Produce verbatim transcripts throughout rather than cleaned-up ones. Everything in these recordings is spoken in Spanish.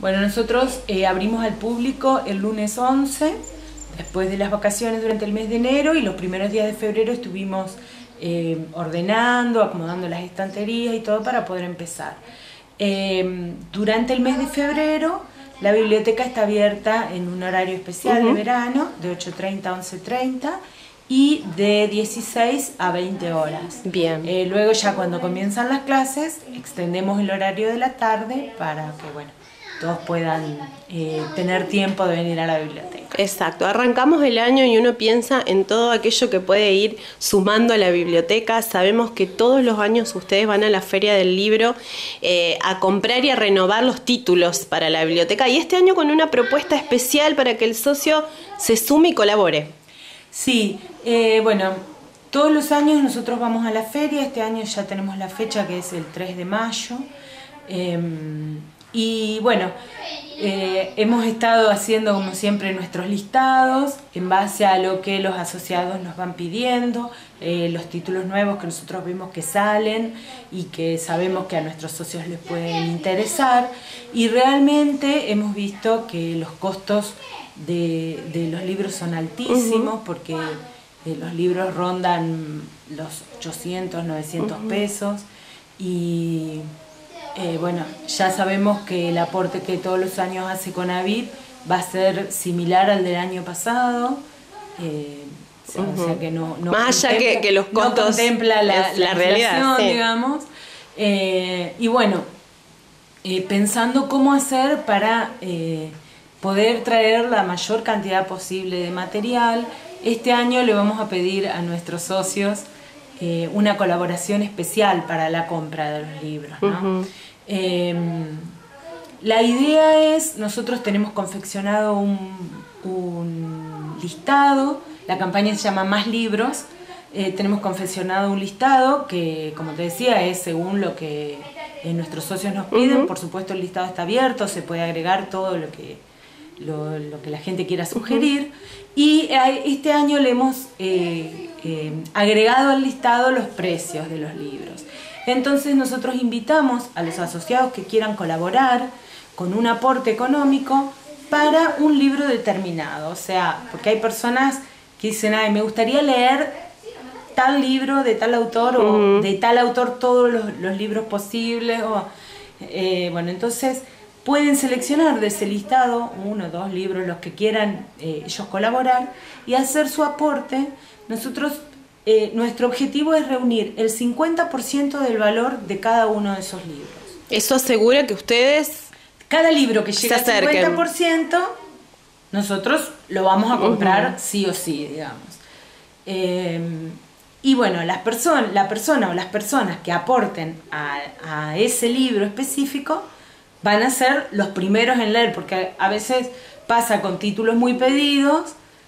Bueno, nosotros eh, abrimos al público el lunes once, después de las vacaciones durante el mes de enero, y los primeros días de febrero estuvimos eh, ordenando, acomodando las estanterías y todo para poder empezar. Eh, durante el mes de febrero la biblioteca está abierta en un horario especial uh-huh. de verano, de ocho treinta a once treinta y de dieciséis a veinte horas. Bien. Eh, luego ya cuando comienzan las clases extendemos el horario de la tarde para que, bueno, todos puedan eh, tener tiempo de venir a la biblioteca. Exacto, arrancamos el año y uno piensa en todo aquello que puede ir sumando a la biblioteca. Sabemos que todos los años ustedes van a la Feria del Libro eh, a comprar y a renovar los títulos para la biblioteca, y este año con una propuesta especial para que el socio se sume y colabore. Sí, eh, bueno, todos los años nosotros vamos a la feria. Este año ya tenemos la fecha, que es el tres de mayo. Eh, Y bueno, eh, hemos estado haciendo como siempre nuestros listados en base a lo que los asociados nos van pidiendo, eh, los títulos nuevos que nosotros vemos que salen y que sabemos que a nuestros socios les pueden interesar, y realmente hemos visto que los costos de, de los libros son altísimos, uh-huh. porque eh, los libros rondan los ochocientos, novecientos uh-huh. pesos, y Eh, bueno, ya sabemos que el aporte que todos los años hace Conavip va a ser similar al del año pasado, eh, uh-huh. o sea que no, no más allá que, que los costos, no contempla la, la, la la realidad, sí. digamos. Eh, y bueno, eh, pensando cómo hacer para eh, poder traer la mayor cantidad posible de material, este año le vamos a pedir a nuestros socios Eh, una colaboración especial para la compra de los libros, ¿no? Uh-huh. eh, la idea es, nosotros tenemos confeccionado un, un listado, la campaña se llama Más Libros, eh, tenemos confeccionado un listado que, como te decía, es según lo que eh, nuestros socios nos piden. Uh-huh. Por supuesto el listado está abierto, se puede agregar todo lo que Lo, lo que la gente quiera sugerir, uh-huh. y este año le hemos eh, eh, agregado al listado los precios de los libros. Entonces nosotros invitamos a los asociados que quieran colaborar con un aporte económico para un libro determinado, o sea, porque hay personas que dicen, ay, me gustaría leer tal libro de tal autor, uh-huh. o de tal autor todos los, los libros posibles, o, eh, bueno, entonces pueden seleccionar de ese listado uno o dos libros, los que quieran eh, ellos colaborar, y hacer su aporte. Nosotros, eh, nuestro objetivo es reunir el cincuenta por ciento del valor de cada uno de esos libros. ¿Eso asegura que ustedes, cada libro que llega al cincuenta por ciento, nosotros lo vamos a comprar uh-huh. sí o sí, digamos? Eh, y bueno, las personas, la persona o las personas que aporten a, a ese libro específico van a ser los primeros en leer, porque a veces pasa con títulos muy pedidos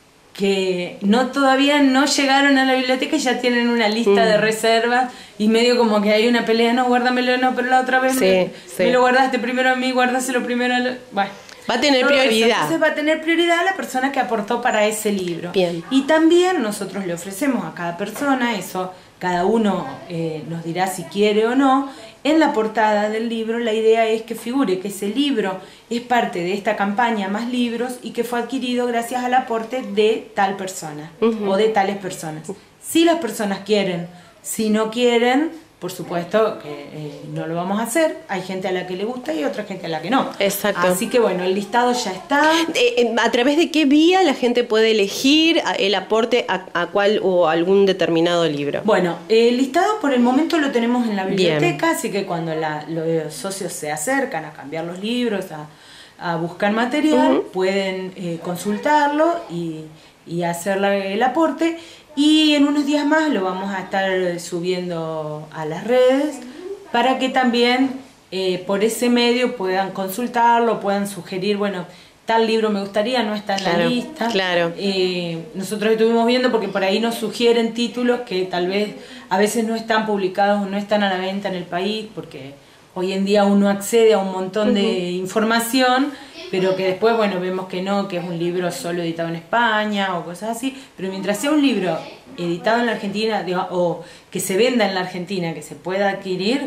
que no todavía no llegaron a la biblioteca y ya tienen una lista mm. de reservas, y medio como que hay una pelea, no, guárdamelo, no, pero la otra vez sí, me, sí. me lo guardaste primero a mí, guárdaselo primero a lo... Bueno, va a tener prioridad. Eso. Entonces va a tener prioridad la persona que aportó para ese libro. Bien. Y también nosotros le ofrecemos a cada persona, eso cada uno eh, nos dirá si quiere o no, en la portada del libro la idea es que figure que ese libro es parte de esta campaña Más Libros y que fue adquirido gracias al aporte de tal persona uh-huh. o de tales personas. Si las personas quieren, si no quieren, por supuesto que eh, no lo vamos a hacer. Hay gente a la que le gusta y otra gente a la que no. Exacto. Así que bueno, el listado ya está. Eh, ¿A través de qué vía la gente puede elegir el aporte a, a cuál o algún determinado libro? Bueno, el listado por el momento lo tenemos en la biblioteca, bien. Así que cuando la, los socios se acercan a cambiar los libros, a, a buscar material, uh-huh. pueden eh, consultarlo y, y hacer la, el aporte. Y en unos días más lo vamos a estar subiendo a las redes para que también eh, por ese medio puedan consultarlo, puedan sugerir, bueno, tal libro me gustaría, no está en claro, la lista. Claro. Eh, nosotros estuvimos viendo porque por ahí nos sugieren títulos que tal vez a veces no están publicados o no están a la venta en el país, porque hoy en día uno accede a un montón uh-huh. de información, pero que después, bueno, vemos que no, que es un libro solo editado en España o cosas así. Pero mientras sea un libro editado en la Argentina, digo, o que se venda en la Argentina, que se pueda adquirir,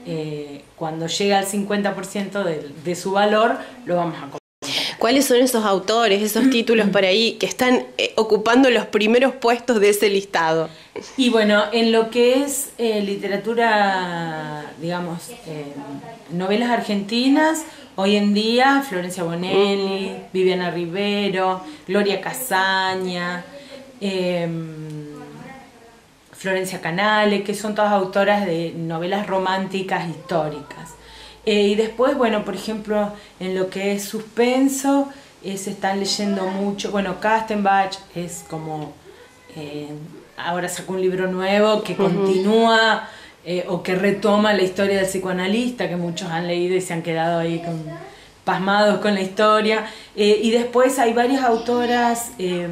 eh, cuando llega al cincuenta por ciento de, de su valor, lo vamos a comprar. ¿Cuáles son esos autores, esos títulos por ahí que están eh, ocupando los primeros puestos de ese listado? Y bueno, en lo que es eh, literatura, digamos, eh, novelas argentinas, hoy en día Florencia Bonelli, mm. Viviana Rivero, Gloria Casaña, eh, Florencia Canale, que son todas autoras de novelas románticas históricas. Eh, y después, bueno, por ejemplo, en lo que es suspenso, eh, se están leyendo mucho, bueno, Kastenbach es como, eh, ahora sacó un libro nuevo que uh-huh. continúa eh, o que retoma la historia del psicoanalista, que muchos han leído y se han quedado ahí con, pasmados con la historia. Eh, y después hay varias autoras eh,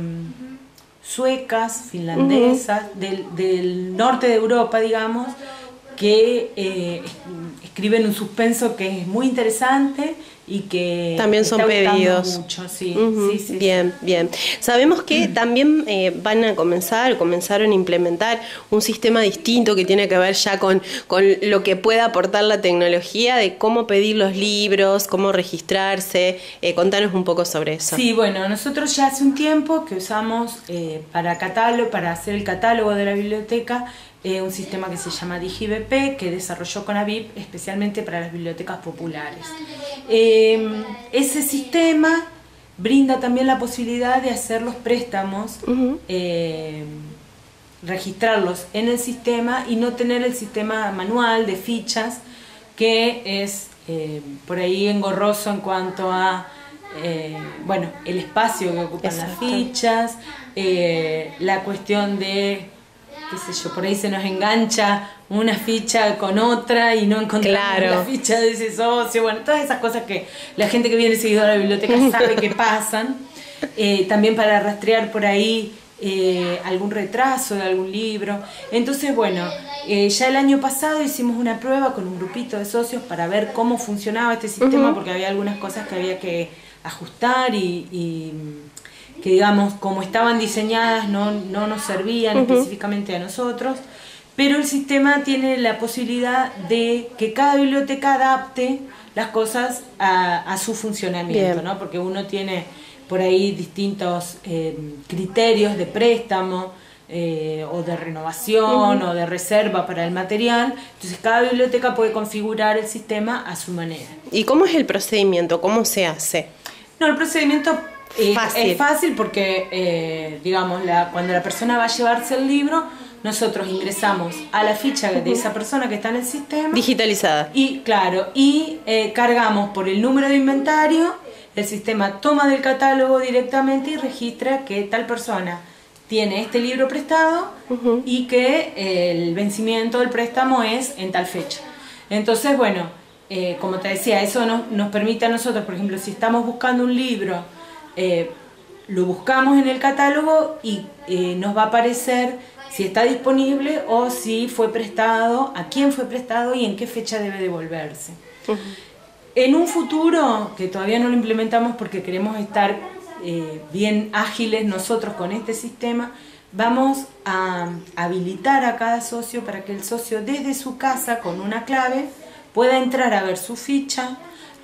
suecas, finlandesas, uh-huh. del, del norte de Europa, digamos, que eh, escriben un suspenso que es muy interesante y que también son está pedidos mucho, sí, uh-huh. sí, sí, bien, sí. bien. Sabemos que uh-huh. también eh, van a comenzar, comenzaron a implementar un sistema distinto que tiene que ver ya con, con lo que pueda aportar la tecnología, de cómo pedir los libros, cómo registrarse. Eh, contanos un poco sobre eso. Sí, bueno, nosotros ya hace un tiempo que usamos eh, para catálogo, para hacer el catálogo de la biblioteca, Eh, un sistema que se llama DigiBP, que desarrolló Conavip especialmente para las bibliotecas populares. Eh, ese sistema brinda también la posibilidad de hacer los préstamos, uh-huh. eh, registrarlos en el sistema y no tener el sistema manual de fichas, que es eh, por ahí engorroso en cuanto a eh, bueno, el espacio que ocupan Exacto. las fichas, eh, la cuestión de qué sé yo, por ahí se nos engancha una ficha con otra y no encontramos claro. la ficha de ese socio, bueno, todas esas cosas que la gente que viene seguidora de la biblioteca sabe que pasan. Eh, también para rastrear por ahí eh, algún retraso de algún libro. Entonces, bueno, eh, ya el año pasado hicimos una prueba con un grupito de socios para ver cómo funcionaba este sistema, uh-huh. porque había algunas cosas que había que ajustar y... y que digamos, como estaban diseñadas, no, no nos servían uh-huh. específicamente a nosotros, pero el sistema tiene la posibilidad de que cada biblioteca adapte las cosas a, a su funcionamiento, ¿no? Porque uno tiene por ahí distintos eh, criterios de préstamo, eh, o de renovación, uh-huh. o de reserva para el material, entonces cada biblioteca puede configurar el sistema a su manera. ¿Y cómo es el procedimiento? ¿Cómo se hace? No, el procedimiento... Eh, fácil. Es fácil porque, eh, digamos, la, cuando la persona va a llevarse el libro, nosotros ingresamos a la ficha de esa persona que está en el sistema. Digitalizada. Y, claro, y eh, cargamos por el número de inventario, el sistema toma del catálogo directamente y registra que tal persona tiene este libro prestado uh-huh. y que eh, el vencimiento del préstamo es en tal fecha. Entonces, bueno, eh, como te decía, eso nos, nos permite a nosotros, por ejemplo, si estamos buscando un libro, Eh, lo buscamos en el catálogo y eh, nos va a aparecer si está disponible o si fue prestado, a quién fue prestado y en qué fecha debe devolverse. Uh-huh. En un futuro, que todavía no lo implementamos porque queremos estar eh, bien ágiles nosotros con este sistema, vamos a habilitar a cada socio para que el socio desde su casa con una clave pueda entrar a ver su ficha,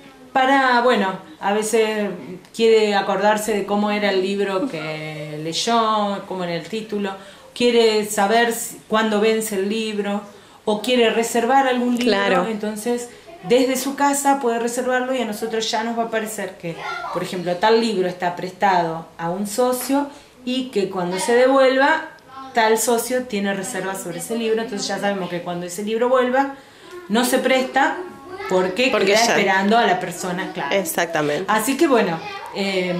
para, bueno, a veces quiere acordarse de cómo era el libro que leyó, cómo era el título, quiere saber cuándo vence el libro, o quiere reservar algún libro, claro. Entonces desde su casa puede reservarlo y a nosotros ya nos va a aparecer que, por ejemplo, tal libro está prestado a un socio y que cuando se devuelva, tal socio tiene reserva sobre ese libro, entonces ya sabemos que cuando ese libro vuelva, no se presta, porque, porque queda ya. esperando a la persona, claro. Exactamente. Así que bueno, eh,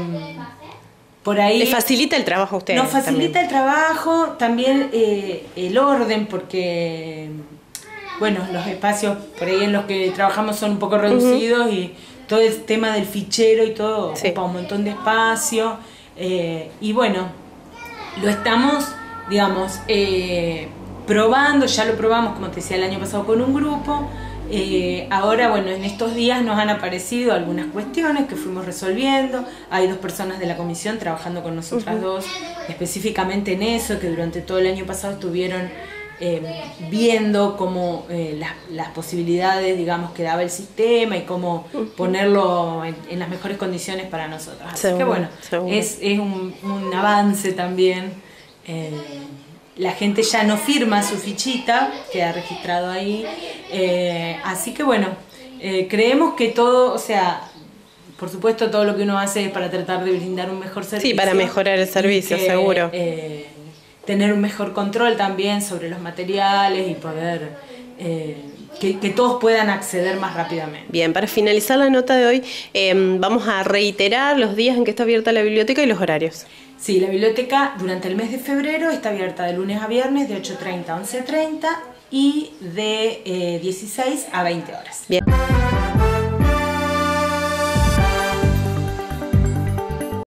por ahí... Le facilita el trabajo a ustedes. Nos facilita también. el trabajo, también eh, el orden, porque, bueno, los espacios por ahí en los que trabajamos son un poco reducidos uh-huh. y todo el tema del fichero y todo sí. ocupa un montón de espacio. Eh, y bueno, lo estamos, digamos, eh, probando, ya lo probamos, como te decía, el año pasado con un grupo. Eh, ahora, bueno, en estos días nos han aparecido algunas cuestiones que fuimos resolviendo. Hay dos personas de la comisión trabajando con nosotras uh-huh. dos, específicamente en eso, que durante todo el año pasado estuvieron eh, viendo cómo eh, las, las posibilidades, digamos, que daba el sistema y cómo ponerlo en, en las mejores condiciones para nosotros. Así Seguro, que bueno, seguro. es, es un, un avance también. Eh, la gente ya no firma su fichita, queda registrado ahí. Eh, así que bueno, eh, creemos que todo, o sea, por supuesto todo lo que uno hace es para tratar de brindar un mejor servicio. Sí, para mejorar el servicio, que, seguro. Eh, tener un mejor control también sobre los materiales y poder eh, que, que todos puedan acceder más rápidamente. Bien, para finalizar la nota de hoy, eh, vamos a reiterar los días en que está abierta la biblioteca y los horarios. Sí, la biblioteca durante el mes de febrero está abierta de lunes a viernes de ocho treinta a once treinta y de eh, dieciséis a veinte horas. Bien.